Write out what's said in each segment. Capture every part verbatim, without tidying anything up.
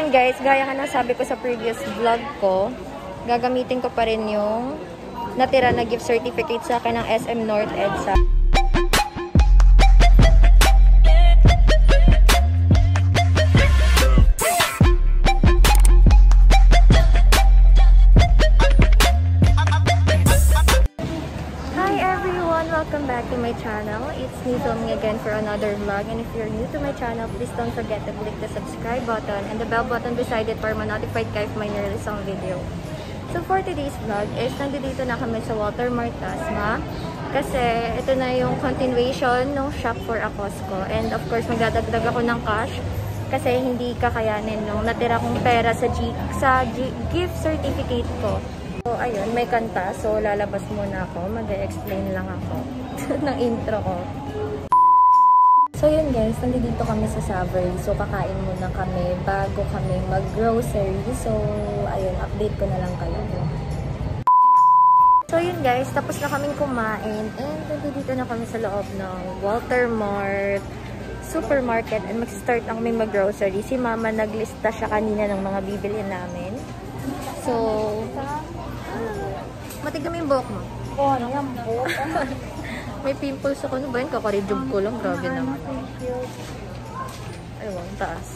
yun guys, gaya nga na sabi ko sa previous vlog ko, gagamitin ko pa rin yung natira na gift certificate sa akin ng S M North EDSA. Welcome back to my channel. It's me filming again for another vlog, and if you're new to my channel, please don't forget to click the subscribe button and the bell button beside it para ma-notified kayo if may nirelease ang video. So for today's vlog is nandito na kami sa Walter Mart Tasma kasi ito na yung continuation ng Shop for a Costco, and of course magdadagdag ako ng cash kasi hindi kakayanin nung natira kong pera sa, G sa G gift certificate ko. So, ayun, may kanta. So, lalabas muna ako. Mag-explain lang ako ng intro ko. So, yun guys. Nandito kami sa Savoy. So, kakain muna kami bago kami mag-grocery. So, ayun, update ko na lang kayo. So, yun guys. Tapos na kaming kumain. And, nandito na kami sa loob ng Walter Mart Supermarket. And, mag-start na kami mag-grocery. Si Mama, naglista siya kanina ng mga bibili namin. So, matigam yung buhok mo. Oo, ano yung buhok? May pimples ako. Ano ba yun? Kakarejob ko lang. Grabe naman. Ayun, taas.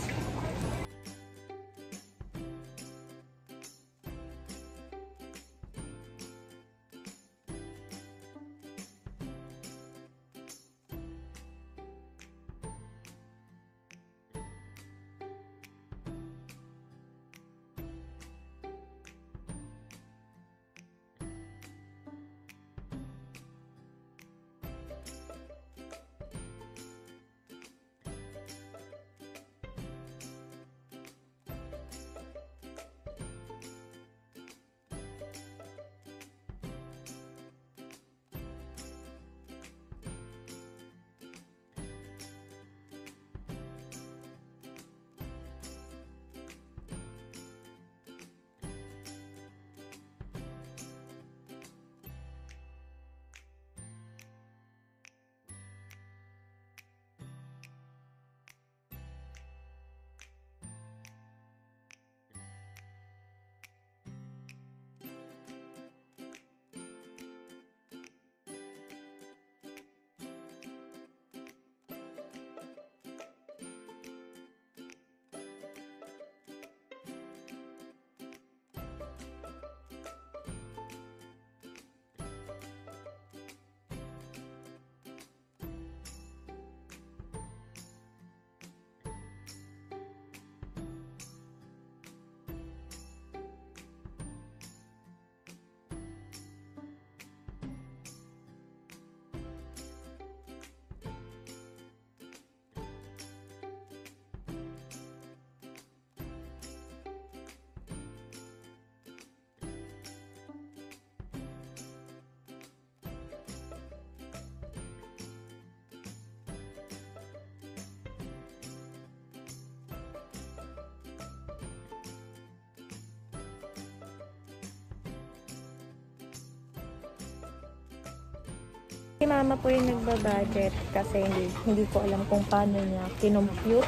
Si Mama po yung nagba-budget kasi hindi, hindi ko alam kung paano niya kinompute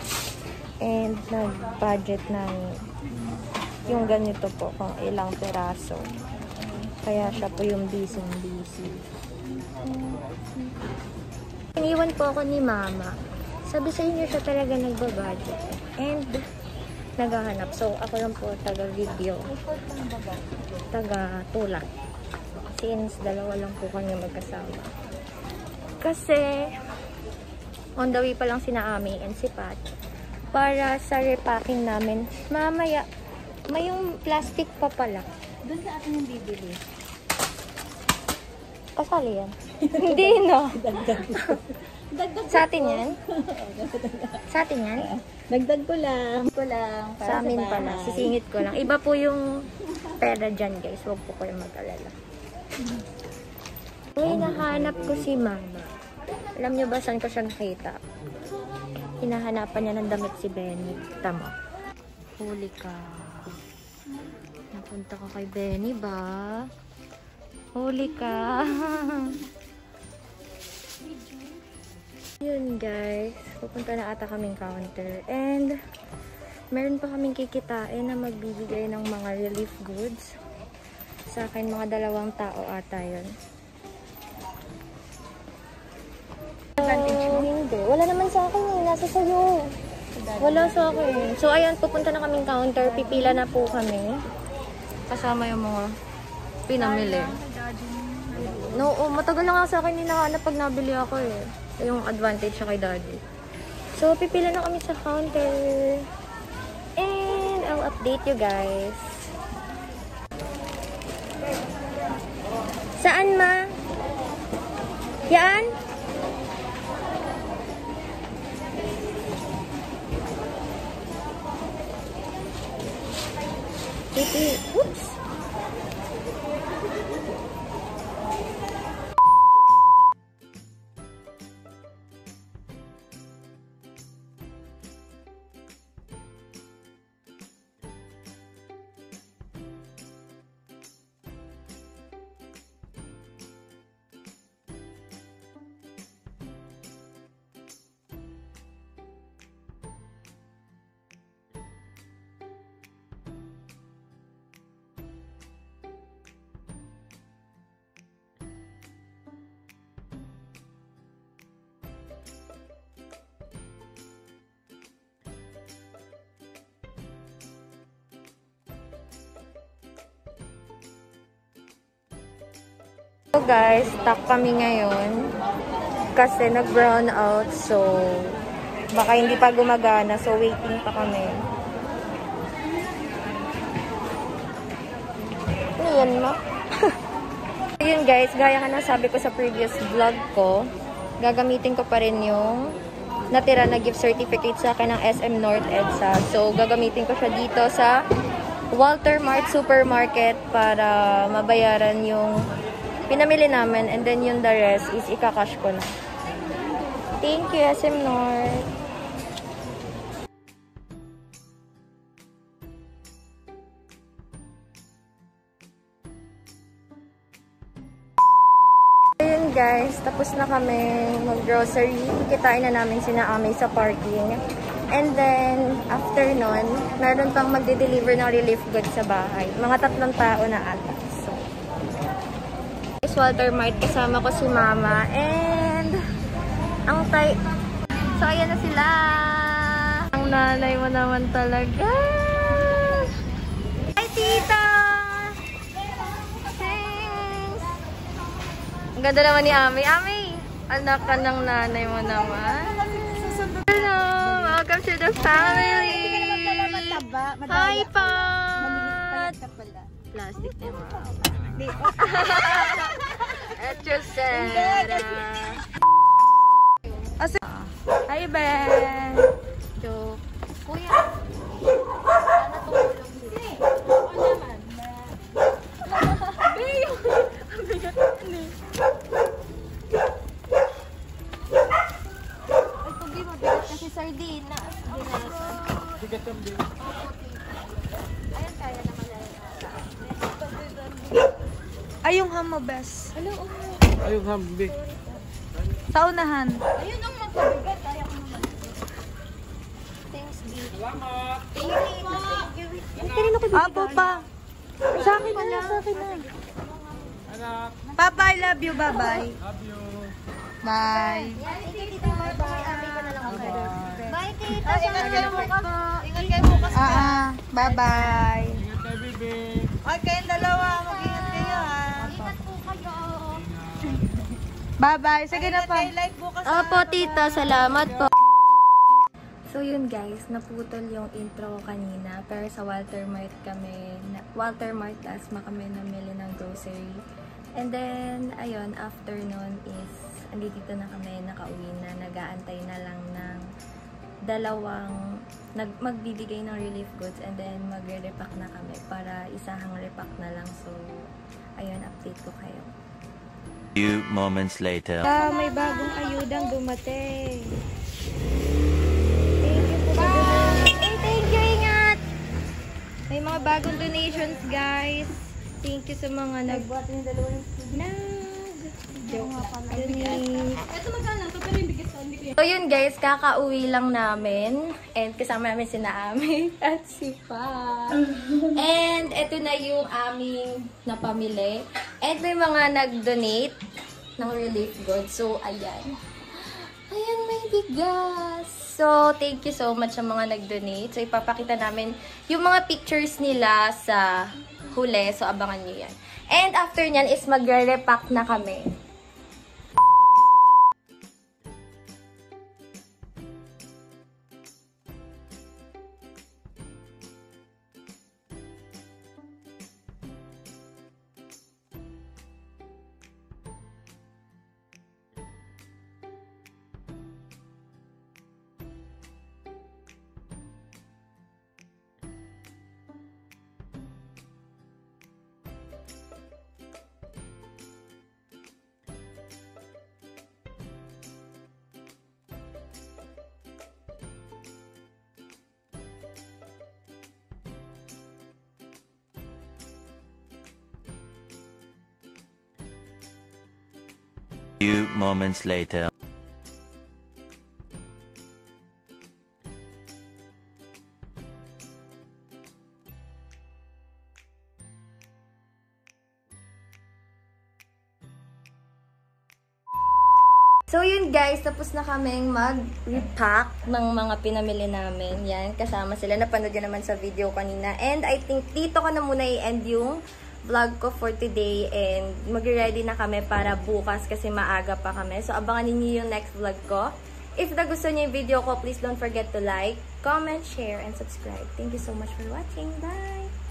and nag-budget ng yung ganito po kung ilang peraso. Kaya siya po yung busy-busy. Iniwan po ako ni Mama. Sabi sa inyo siya talaga nagba-budget and naghahanap. So ako lang po taga-video, taga-tulak. Since dalawa lang po kanya magkasama. Kasi, on the way pa lang sina Ami and si Pat para sa repacking namin. Mamaya, may yung plastic pa pala. Doon sa atin yung bibili. Kasali yan? Hindi, no? Dagdag sa atin yan? Sa atin yan? Dagdag ko lang. ko lang. Sa amin pala. Sisingit ko lang. Iba po yung pera dyan, guys. Huwag po kayo mag-alala. Ngayon, nahanap ko si Mama. Alam niyo ba saan ko siya nakita? Hinahanapan niya ng damit si Benny. Tama. Huli ka. Napunta ka kay Benny ba? Huli ka. Yun guys. Pupunta na ata kaming counter. And meron pa kaming kikitain na magbibigay ng mga relief goods. Sa akin, mga dalawang tao ata yun. So, hindi. Wala naman sa akin eh. Nasa sayo. Wala sa akin. So, ayan, pupunta na kaming counter. Pipila na po kami. Kasama yung mga pinamili. No, oh, matagal na nga sa akin yung nakahanap pag nabili ako eh. Yung advantage siya kay daddy. So, pipila na kami sa counter. And I'll update you guys. Saan, ma? Yan? Titi. Oops. So guys, stuck kami ngayon kasi nag-brown out, so baka hindi pa gumagana, so waiting pa kami. Ano yan, ma? Yun guys, gaya ka na sabi ko sa previous vlog ko, gagamitin ko pa rin yung natira na gift certificate sa akin ng S M North EDSA. So gagamitin ko siya dito sa Walter Mart Supermarket para mabayaran yung pinamili namin, and then yung the rest is ikakash ko na. Thank you, S M North. Ayun guys, tapos na kami mag-grocery. Kitain na namin sina Ame sa parking. And then, after nun, meron pang magde-deliver ng relief goods sa bahay. Mga tatlong tao na ata. Walter Mart, kasama ko si mama, and ang tay so ayan na sila, ang nanay mo naman talaga. Hi tita, thanks. Ang ganda naman ni Ami. Ami, anak ka ng nanay mo naman. Hello, welcome to the family. Hi pa. Plastic na yung mga Echo Sarah. Hi, Ben. Joke. Kuya. Sana tumulong sila. Oo naman. Bayo. Ang bigat ni. Ay, tubi mabigat kasi sardina. Bigat yung bigat. Ayan, kaya naman na yun. Ay, yung ham mo, bes. Ano? Ay, yung ham, big. Sa unahan. Ayun ang magpabigat. Kaya ko naman. Thanks, B. Salamat. Thank you. Thank you. Kanino ko bibigay? Apo pa. Sa akin na, sa akin na. Anak. Papa, I love you. Bye-bye. Love you. Bye. Thank you, tita. Bye. Bye, tita. Ingat kayo bukas. Ingat kayo bukas. Ah, ah. Bye-bye. Ingat kayo, baby. Ay, kayong dalawa. Mag-ingat kayo, ha. Ingat po kayo. Bye-bye. Sige na pa. Opo, tita. Salamat po. So yun guys, naputol yung intro ko kanina, pero sa Walter Mart kami, Walter Mart Asma kami namili ng grocery. And then, ayun, after nun is, andito na kami, nakauwi na, nag-aantay na lang ng dalawang, nag magbibigay ng relief goods, and then magre-repack na kami para isahang repack na lang. So, ayun, update ko kayo. Few moments later. Ah, may bagong ayudang dumating. Hey, thank you, ingat! May mga bagong donations, guys. Thank you sa mga nag... Nagbuhat yung dalawa yung Nag... joke nga pala. Donate. Ito magkano? Ito pero yung biggest one, hindi ko So yun guys, kakauwi lang namin. And kasama namin si Naami at si Pa. And eto na yung aming napamili. And may mga nag-donate ng relief goods. So ayan. Ayan, may bigas. So thank you so much sa mga nag-donate. So ipapakita namin yung mga pictures nila sa huli. So abangan nyo yan. And after nyan is magre-repack na kami. Few moments later. So yun guys, tapos na kaming mag-repack ng mga pinamili namin. Yan, kasama sila. Napanood yun naman sa video kanina. And I think dito ko na muna i-end yung vlog ko for today. And mag-ready na kami para bukas kasi maaga pa kami. So abangan niyo yung next vlog ko. If nagustuhan niyo yung video ko, please don't forget to like, comment, share, and subscribe. Thank you so much for watching. Bye!